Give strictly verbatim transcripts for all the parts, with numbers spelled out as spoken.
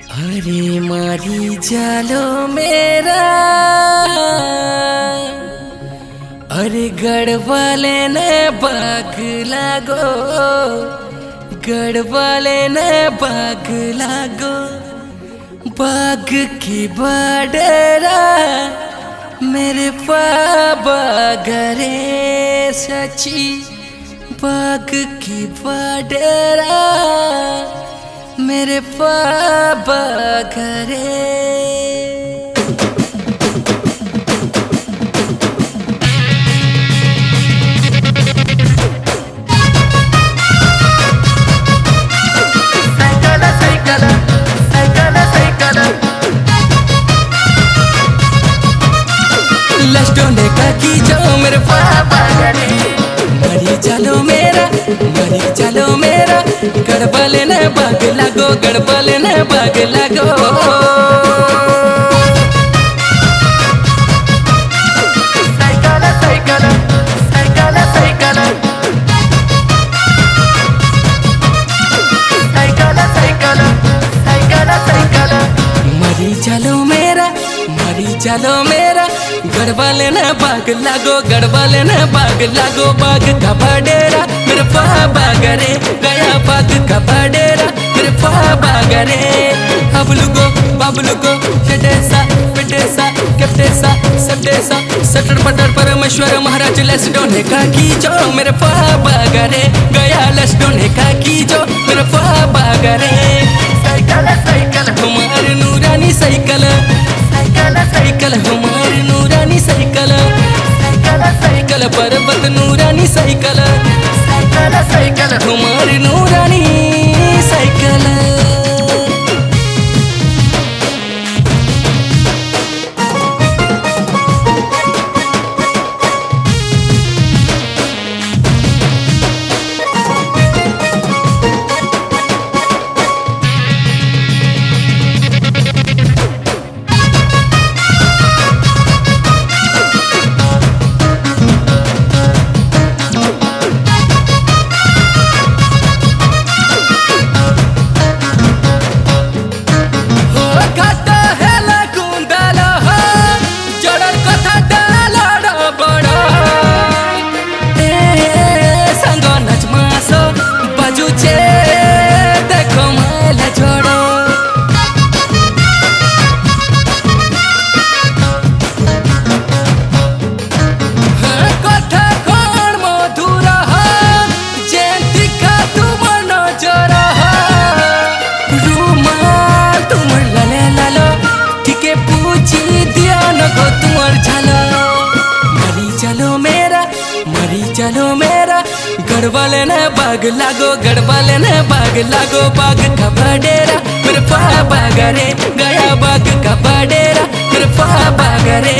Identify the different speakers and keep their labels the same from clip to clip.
Speaker 1: अरे मारी जालो मेरा, अरे गढ़वाले ने बाग लागो, गढ़वाले ने बाग लागो। बाग की बडरा मेरे पापा घरे सची, बाग की बडरा मेरे पापा घरे। लस्टोने का की जो मेरे पापा घरे। मरी चलो मेरा, मरी चलो मेरा, गढ़वाले ने बाग लागो, गढ़वाले ने बाग लागो। Cycle cycle cycle cycle cycle cycle cycle cycle. मरी चलो मेरा, मरी चलो मेरा, गढ़वाले ने बाग लागो, गढ़वाले ने बाग लागो। बाग का बडेरा मेरे पापा घरे गया, बाग का बडेरा मेरे पापा घरे। हबलुगो बाबलुगो चटेसा पिटेसा कप्टेसा सटेसा सटर पटर परमेश्वर महाराज लसडोने का की जो मेरे पापा घरे गया, लसडोने का की जो मेरे पापा घरे। साइकिल साइकिल हमारी नूरानी साइकिल, साइकिल साइकिल हमारी नूरानी साइकिल, साइकिल साइकिल पर्वत नूरानी साइकिल, साइकिल साइकिल हमारी नूरानी साइकिल। चलो मेरा, गढ़वाले ने बाग लागो, गढ़वाले ने बाग लागो। बाग का बडेरा मेरे पापा घरे गया, बाग का बडेरा मेरे पापा घरे।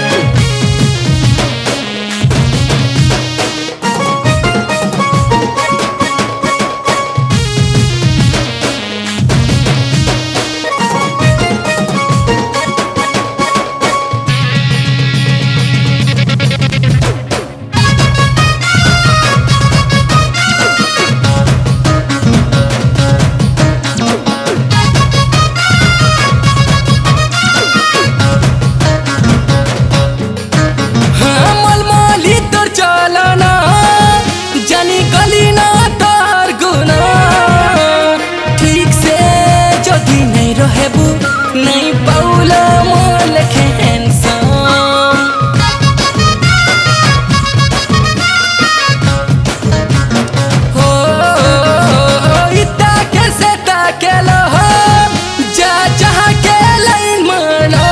Speaker 1: नहीं पाउला मोल हैंडसम, हो इतना कैसे ताकेलो हो जा जहाँ के लाइन मानो।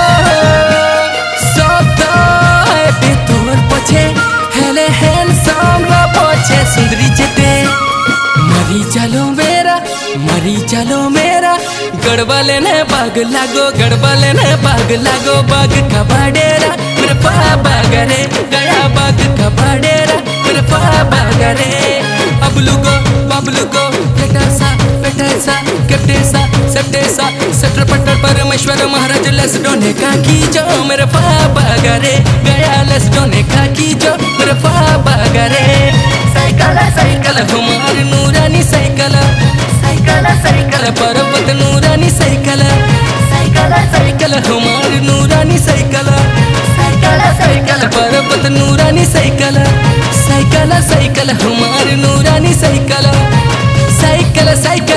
Speaker 1: सब तो है तोर पछे हेले हैंडसम रो पछे सुंदरी जेते। मरी चलो मेरा, मरी चलो मेरा, गढ़वाले ने बाग लागो, गढ़वाले ने बाग लागो। बाग का बडेरा मेरे पापा घरे गया, बाग का बडेरा मेरे पापा घरे। अबलुगो बाबलुगो पेटासा पेटासा कप्टेसा सटेसा सटर पटर परमेश्वर महाराज लसडोने का की जो मेरे पापा घरे गया, लसडोने का की जो मेरे पापा घरे। साइकिल साइकिल हमारी नूरानी साइकिल, साइकिल साइकिल पर्वत नूरानी साइकिल। साइकिल हमार नूरानी साइकिल साइकिल साइकिल पर्वत नूरानी साइकिल साइकिल साइकिल हमार नूरानी साइकिल साइकिल साइकिल